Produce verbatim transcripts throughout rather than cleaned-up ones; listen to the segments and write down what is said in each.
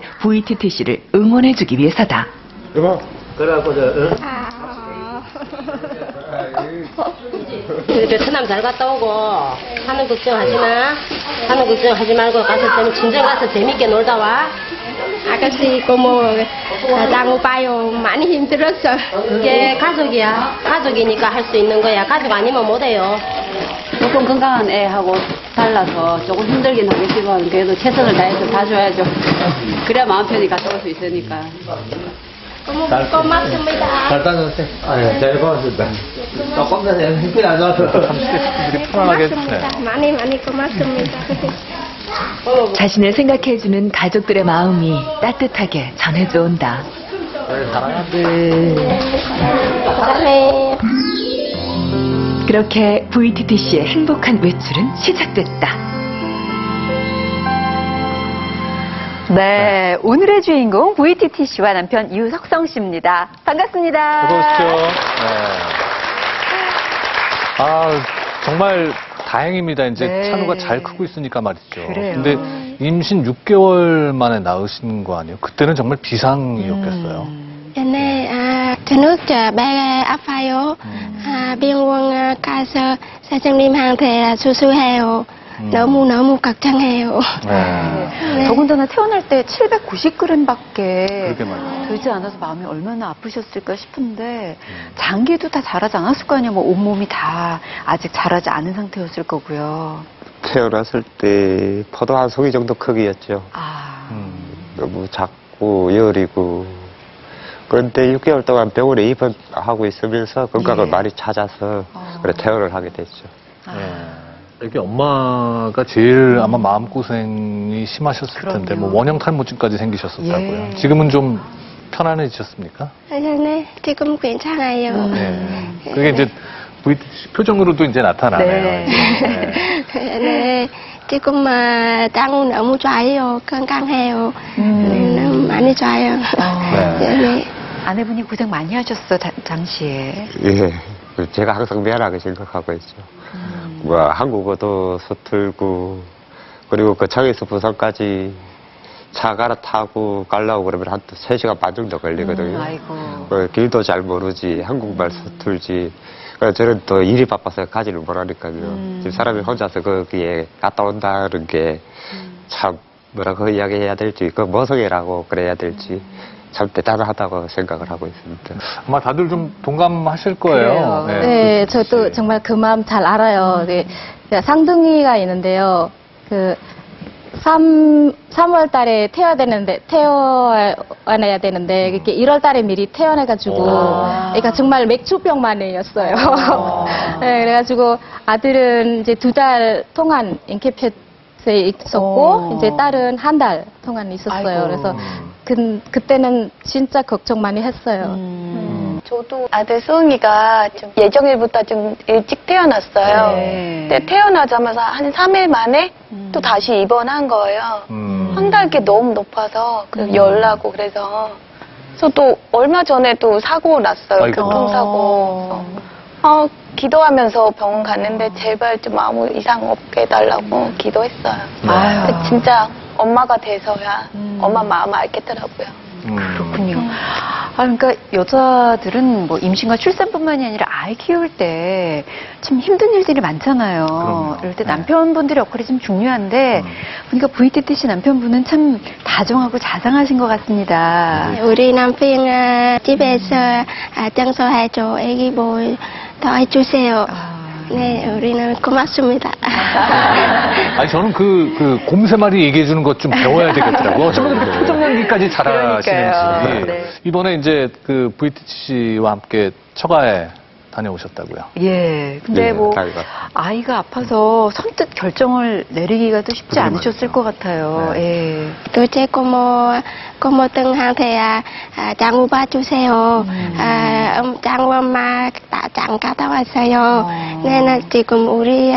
브이티티씨를 응원해주기 위해서다. 여보, 그래갖고 저, 응? 그 천남 잘 갔다 오고 하는 걱정하지 마. 하는 걱정하지 말고 가서 좀 진정 가서 재밌게 놀다 와. 아가씨 고모 장 오빠요 많이 힘들었어. 이게 가족이야. 가족이니까 할 수 있는 거야. 가족 아니면 못해요. 조금 건강한 애하고 달라서 조금 힘들긴 하겠지만 그래도 최선을 다해서 봐줘야죠. 그래야 마음 편히 갔다 올 수 있으니까. 고모 고맙습니다. 잘 다녀오세요. 아, 예, 잘 고맙습니다. 조금 전에 힘이 안 좋아서. 삼십 편안하게 고맙습니다. 많이 많이 고맙습니다. 자신을 생각해주는 가족들의 마음이 따뜻하게 전해져 온다. 사랑해. 그렇게 브이티티씨의 행복한 외출은 시작됐다. 네, 오늘의 주인공 브이티티씨와 남편 유석성 씨입니다. 반갑습니다. 어서 오십시오. 네. 아, 정말 다행입니다. 이제 네. 찬우가 잘 크고 있으니까 말이죠. 그래요. 근데 임신 육 개월 만에 낳으신 거 아니에요? 그때는 정말 비상이었겠어요. Nên à, cho nước cho bé áp phao à, biên quân 가서 사장님 한테 수수해요. 너무 너무 걱정해요. 네. 더군다나 태어날 때 칠백구십 그램밖에 그렇게 말이에요. 되지 않아서 마음이 얼마나 아프셨을까 싶은데 장기도 다 자라지 않았을 거 아니에요. 뭐 온몸이 다 아직 자라지 않은 상태였을 거고요. 태어났을 때 포도 한 송이 정도 크기였죠. 아, 음. 너무 작고 여리고. 그런데 육 개월 동안 병원에 입원하고 있으면서 건강을 예. 많이 찾아서 어. 그래 퇴원을 하게 됐죠. 아. 네. 이게 엄마가 제일 아마 마음고생이 심하셨을 텐데, 그럼요. 뭐 원형 탈모증까지 생기셨었다고요. 예. 지금은 좀 편안해지셨습니까? 네, 지금 괜찮아요. 네. 그게 이제 브이티티씨 표정으로도 이제 나타나네요. 네. 네. 네, 지금 장 너무 좋아요. 건강해요. 음. 네, 많이 좋아요. 어. 네. 네. 아내분이 고생 많이 하셨어, 다- 당시에. 예. 제가 항상 미안하게 생각하고 있죠. 음. 뭐 한국어도 서툴고 그리고 거창에서 부산까지 차 갈아타고 가려고 그러면 한 세 시간 반 정도 걸리거든요. 음, 아이고. 어, 길도 잘 모르지 한국말 서툴지. 그래서 저는 또 일이 바빠서 가지를 못하니까요. 음. 지금 사람이 혼자서 거기에 갔다 온다는 게 참 뭐라고 이야기해야 될지 그 모성애라고 그래야 될지 참 대단하다고 생각을 하고 있습니다. 아마 다들 좀 동감하실 거예요. 그래요. 네, 저도 정말 그 마음 잘 알아요. 네, 쌍둥이가 있는데요. 그, 삼, 삼월 달에 태어야 되는데, 태어나야 되는데, 이렇게 일월 달에 미리 태어나가지고, 그러니까 정말 맥주병만이었어요. 네, 그래가지고 아들은 이제 두 달 동안 인캡텟에 있었고, 오. 이제 딸은 한 달 동안 있었어요. 아이고. 그래서 그, 그때는 진짜 걱정 많이 했어요. 음. 저도 아들 수은이가 좀 예정일보다 좀 일찍 태어났어요. 네. 근데 태어나자마자 한 삼 일 만에 또 다시 입원한 거예요. 음. 황달기 너무 높아서 그 열나고 그래서 그래서 또 얼마 전에 또 사고 났어요. 아이고. 교통사고. 어, 기도하면서 병원 갔는데 제발 좀 아무 이상 없게 해달라고 기도했어요. 아유. 근데 진짜 엄마가 돼서야 엄마 마음을 알겠더라고요. 음. 그렇군요. 아, 그러니까 여자들은 뭐 임신과 출산뿐만이 아니라 아이 키울 때 참 힘든 일들이 많잖아요. 그럼요. 이럴 때 네. 남편분들의 역할이 좀 중요한데, 음. 보니까 브이티티씨 남편분은 참 다정하고 자상하신 것 같습니다. 우리 남편 아, 집에서 아, 청소해줘. 애기 볼 더 해주세요. 네, 우리는 고맙습니다. 아니, 저는 그, 그, 곰세 마리 얘기해주는 것 좀 배워야 되겠더라고요. 어쩌면 그렇게 표정 연기까지 그러니까요. 잘하시는지. 네. 이번에 이제 그 브이티티씨와 함께 처가에 다녀오셨다고요. 예. 근데 네, 뭐, 아이가. 아이가 아파서 선뜻 결정을 내리기가 또 쉽지 않으셨을 것 같아요. 예. 둘째 고모, 고모 등한테 아, 아, 장 오빠 주세요. 아, 음, 장 엄마 다 장 갔다 왔어요. 네, 지금 우리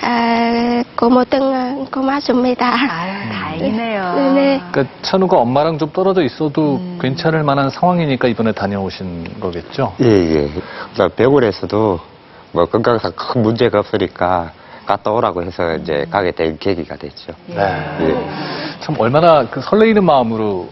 아, 고모 등 고맙습니다. 아유, 다행이네요. 네네. 그러니까 찬우가 엄마랑 좀 떨어져 있어도 괜찮을 만한 상황이니까 이번에 다녀오신 거겠죠? 예, 예. 그러니까 병원에서도 뭐 건강상 큰 문제가 없으니까 갔다 오라고 해서 이제 가게 된 계기가 됐죠. 네. 예. 참 얼마나 그 설레이는 마음으로